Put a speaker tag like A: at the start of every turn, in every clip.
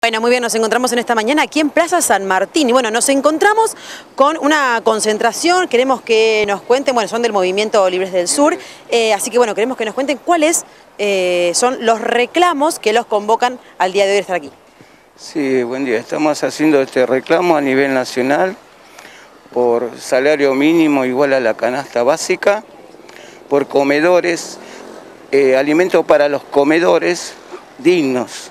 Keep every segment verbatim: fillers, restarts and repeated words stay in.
A: Bueno, muy bien, nos encontramos en esta mañana aquí en Plaza San Martín y bueno, nos encontramos con una concentración, queremos que nos cuenten, bueno, son del Movimiento Libres del Sur, eh, así que bueno, queremos que nos cuenten cuáles eh, son los reclamos que los convocan al día de hoy estar aquí.
B: Sí, buen día, estamos haciendo este reclamo a nivel nacional por salario mínimo igual a la canasta básica, por comedores, eh, alimentos para los comedores dignos.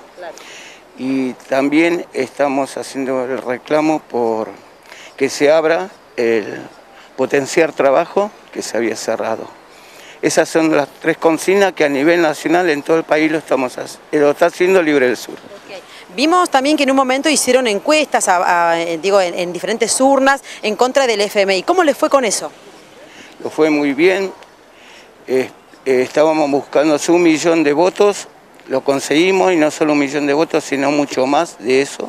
B: Y también estamos haciendo el reclamo por que se abra el potenciar trabajo que se había cerrado. Esas son las tres consignas que a nivel nacional en todo el país lo, estamos, lo está haciendo Libre del Sur.
A: Okay. Vimos también que en un momento hicieron encuestas a, a, digo, en, en diferentes urnas en contra del F M I. ¿Cómo les fue con eso?
B: Lo fue muy bien. Eh, eh, estábamos buscando un millón de votos. Lo conseguimos y no solo un millón de votos, sino mucho más de eso.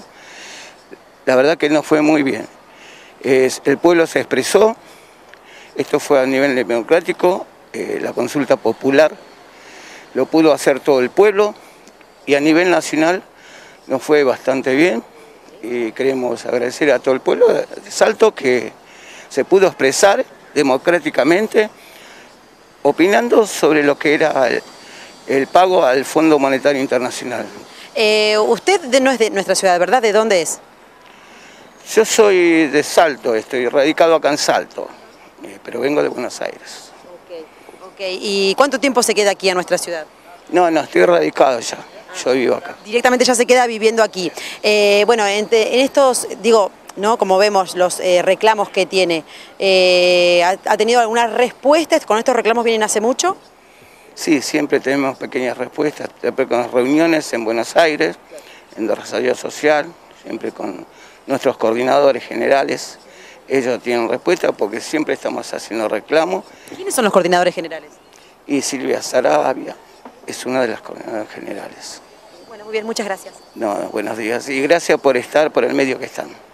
B: La verdad que no fue muy bien. Eh, el pueblo se expresó, esto fue a nivel democrático, eh, la consulta popular, lo pudo hacer todo el pueblo y a nivel nacional nos fue bastante bien. Y queremos agradecer a todo el pueblo de Salto que se pudo expresar democráticamente, opinando sobre lo que era el, el pago al Fondo Monetario Internacional.
A: Eh, usted de, no es de nuestra ciudad, ¿verdad? ¿De dónde es?
B: Yo soy de Salto, estoy radicado acá en Salto, eh, pero vengo de Buenos Aires.
A: Okay, okay. ¿Y cuánto tiempo se queda aquí en nuestra ciudad?
B: No, no, estoy radicado ya, yo vivo acá.
A: Directamente ya se queda viviendo aquí. Eh, bueno, en, en estos, digo, ¿no? Como vemos los eh, reclamos que tiene, eh, ¿ha, ¿ha tenido alguna respuesta? ¿Con estos reclamos vienen hace mucho?
B: Sí, siempre tenemos pequeñas respuestas, siempre con reuniones en Buenos Aires, en desarrollo social, siempre con nuestros coordinadores generales. Ellos tienen respuesta porque siempre estamos haciendo reclamos.
A: ¿Quiénes son los coordinadores generales?
B: Y Silvia Saravia es una de las coordinadoras generales.
A: Bueno, muy bien, muchas gracias.
B: No, buenos días y gracias por estar por el medio que están.